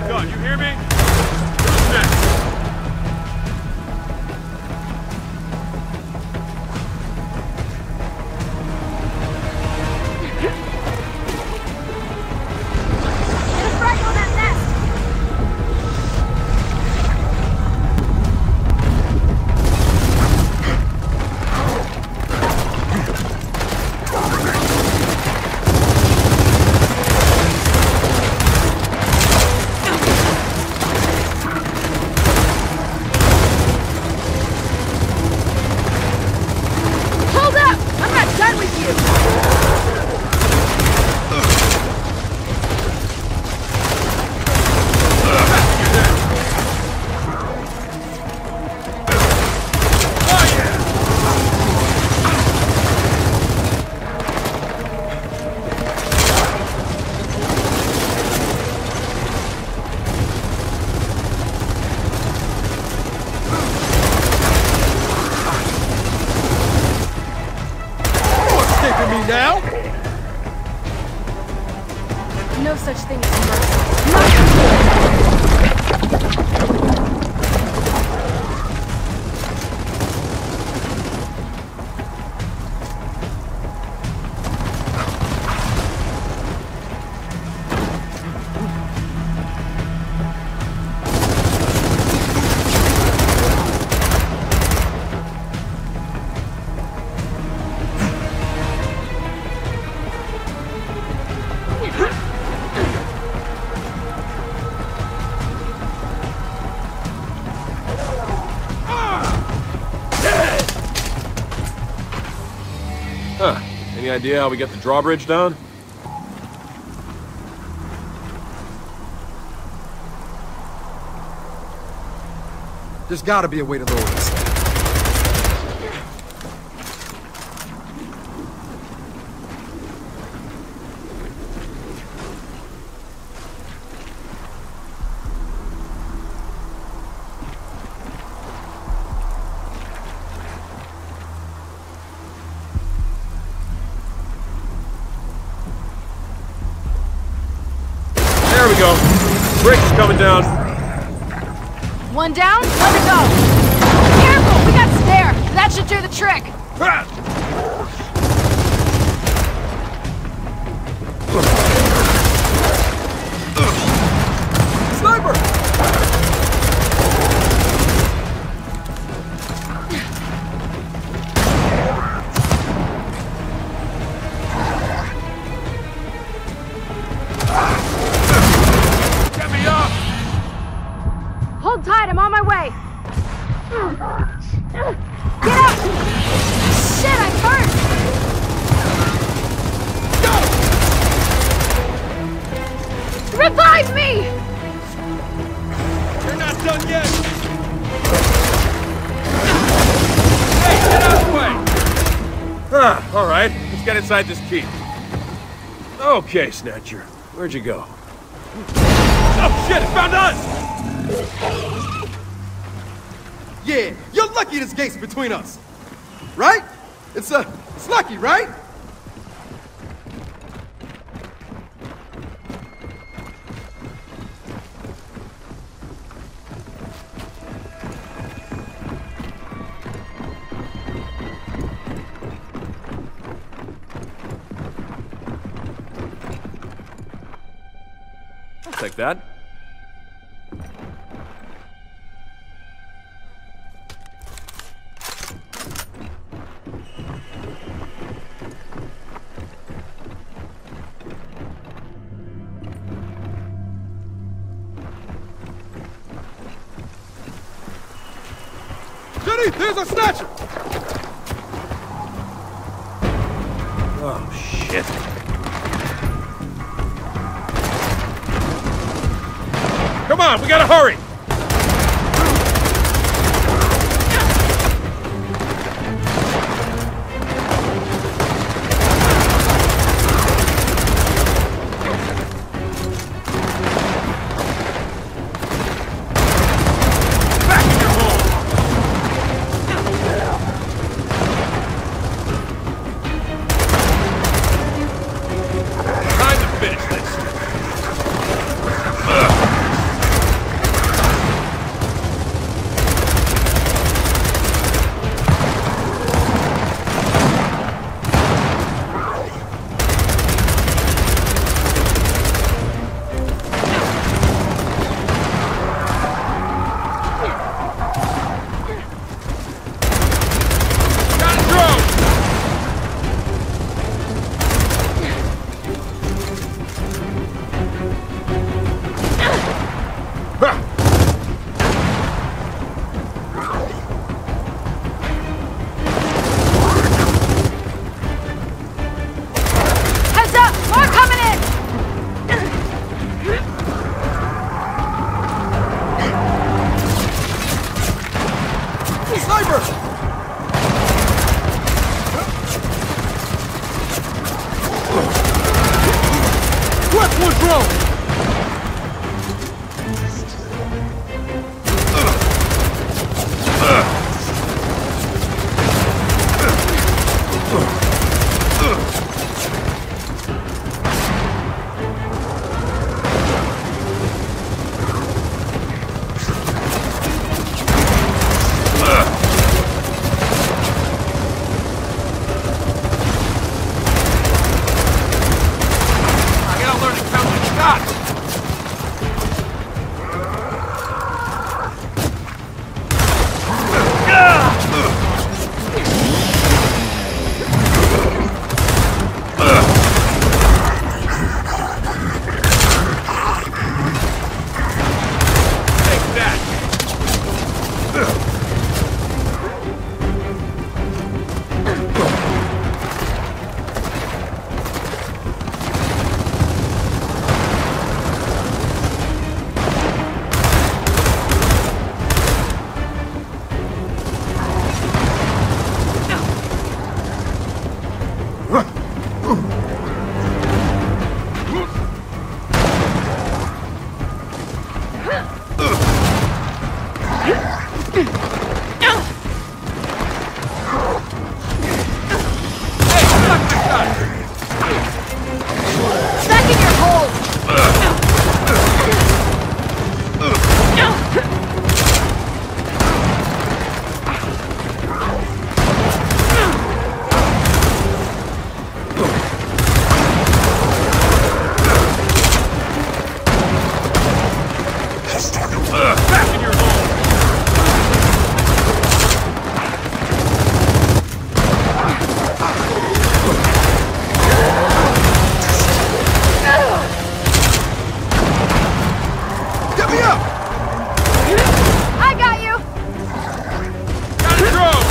gun, you hear me? Who's next? Now? No such thing as mercy. Huh. Any idea how we get the drawbridge down? There's gotta be a way to lower this. There we go. Bridge is coming down. One down, let it go. Careful, we got stair. That should do the trick. Sniper! Get me up! Hold tight, I'm on my way. Get up! Shit, I'm hurt! Revive me! You're not done yet! Hey, get out of the way! Ah, alright. Let's get inside this keep. Okay, Snatcher. Where'd you go? Oh shit, it found us! Yeah, you're lucky this gate's between us. Right? It's lucky, right? I'll take that. Jenny, there's a snatcher! Oh, shit. Come on, we gotta hurry! Back in your hole! Back in your hole! Get me up! I got you! Got a drone!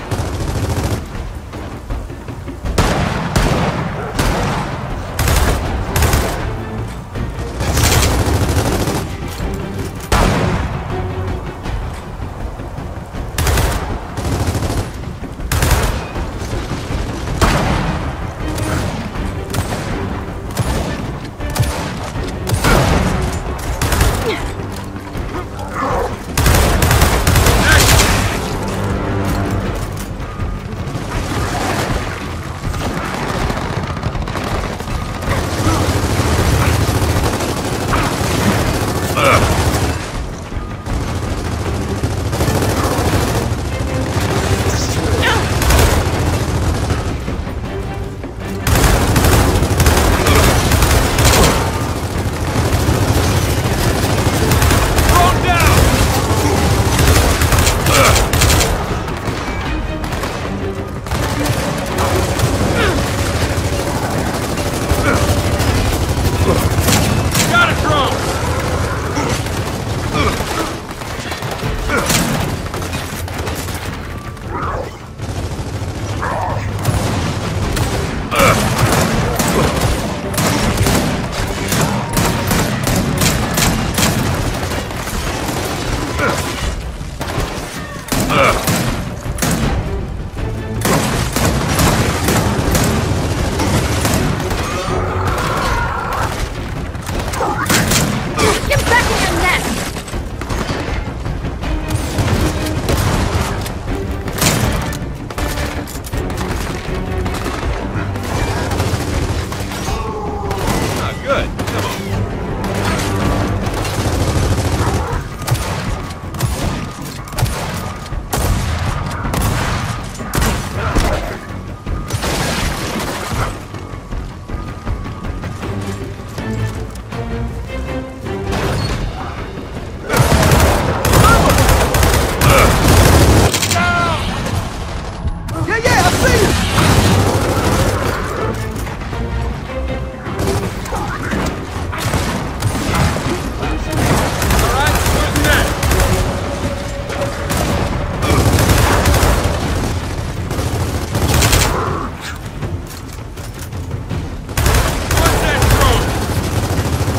Got a drone! Get back in your nest! Ah, good. Come on. Yeah, I see you! All right, who's next? What's that drone?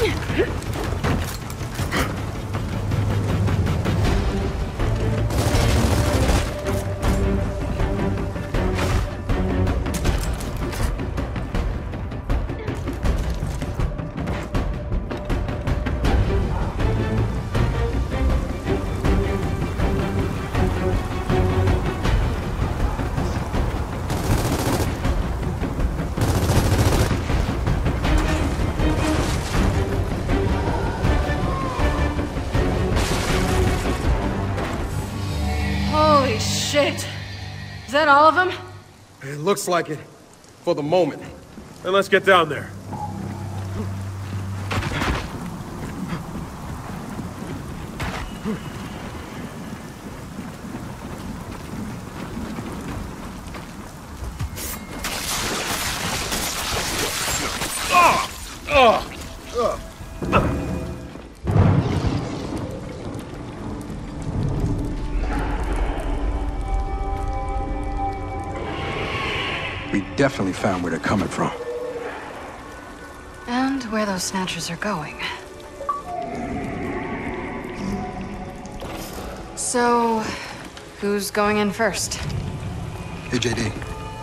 Holy shit! Is that all of them? It looks like it. For the moment. Then let's get down there. We definitely found where they're coming from. And where those snatchers are going. So, who's going in first? Hey, JD.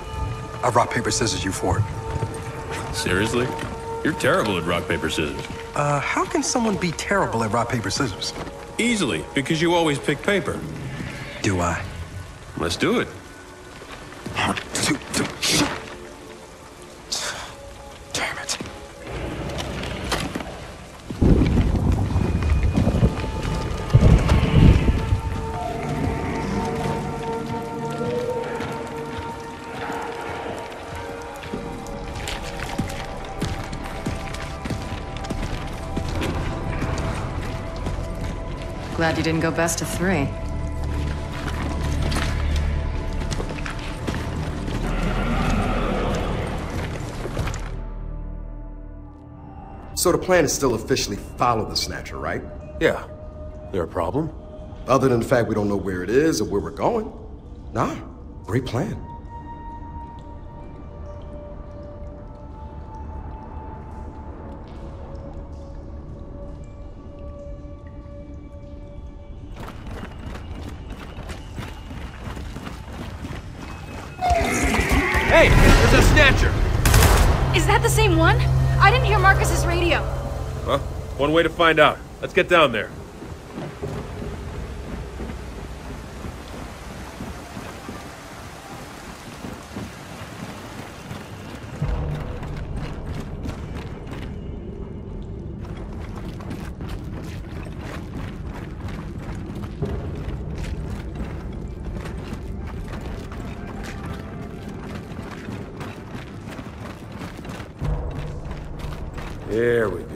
I've rock, paper, scissors you for it. Seriously? You're terrible at rock, paper, scissors. How can someone be terrible at rock, paper, scissors? Easily, because you always pick paper. Do I? Let's do it. Damn it. Glad you didn't go best of 3. So the plan is still officially follow the Snatcher, right? Yeah. There a problem? Other than the fact we don't know where it is or where we're going. Nah, great plan. Hey! There's a Snatcher! Is that the same one? I didn't hear Marcus's radio. Huh? One way to find out. Let's get down there. There we go.